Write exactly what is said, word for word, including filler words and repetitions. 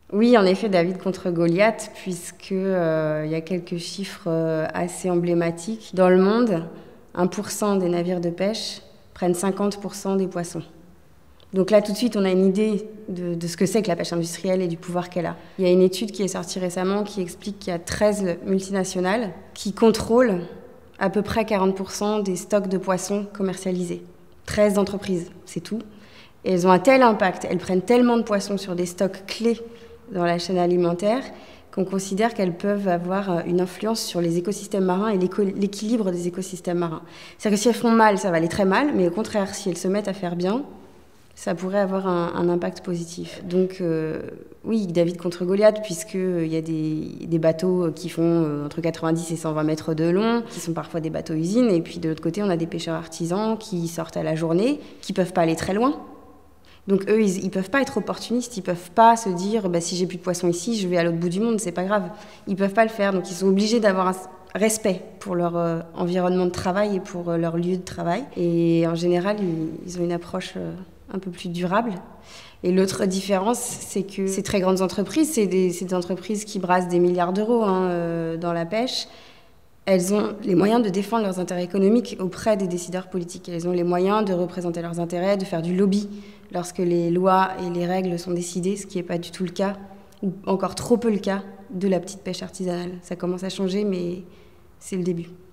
Oui, en effet, David contre Goliath, puisque euh, il y a quelques chiffres euh, assez emblématiques. Dans le monde, un pour cent des navires de pêche prennent cinquante pour cent des poissons. Donc là, tout de suite, on a une idée de, de ce que c'est que la pêche industrielle et du pouvoir qu'elle a. Il y a une étude qui est sortie récemment qui explique qu'il y a treize multinationales qui contrôlent à peu près quarante pour cent des stocks de poissons commercialisés. treize entreprises, c'est tout. Et elles ont un tel impact, elles prennent tellement de poissons sur des stocks clés dans la chaîne alimentaire qu'on considère qu'elles peuvent avoir une influence sur les écosystèmes marins et l'équilibre des écosystèmes marins. C'est-à-dire que si elles font mal, ça va aller très mal, mais au contraire, si elles se mettent à faire bien, ça pourrait avoir un, un impact positif. Donc euh, oui, David contre Goliath, puisqu'il y a des, des bateaux qui font euh, entre quatre-vingt-dix et cent vingt mètres de long, qui sont parfois des bateaux usines, et puis de l'autre côté, on a des pêcheurs artisans qui sortent à la journée, qui ne peuvent pas aller très loin. Donc eux, ils ne peuvent pas être opportunistes, ils ne peuvent pas se dire bah, si j'ai plus de poissons ici, je vais à l'autre bout du monde, c'est pas grave. Ils ne peuvent pas le faire, donc ils sont obligés d'avoir un respect pour leur euh, environnement de travail et pour euh, leur lieu de travail. Et en général, ils, ils ont une approche euh, un peu plus durable. Et l'autre différence, c'est que ces très grandes entreprises, c'est des, c'est des entreprises qui brassent des milliards d'euros hein, euh, dans la pêche. Elles ont les moyens de défendre leurs intérêts économiques auprès des décideurs politiques. Elles ont les moyens de représenter leurs intérêts, de faire du lobby lorsque les lois et les règles sont décidées, ce qui n'est pas du tout le cas, ou encore trop peu le cas, de la petite pêche artisanale. Ça commence à changer, mais c'est le début.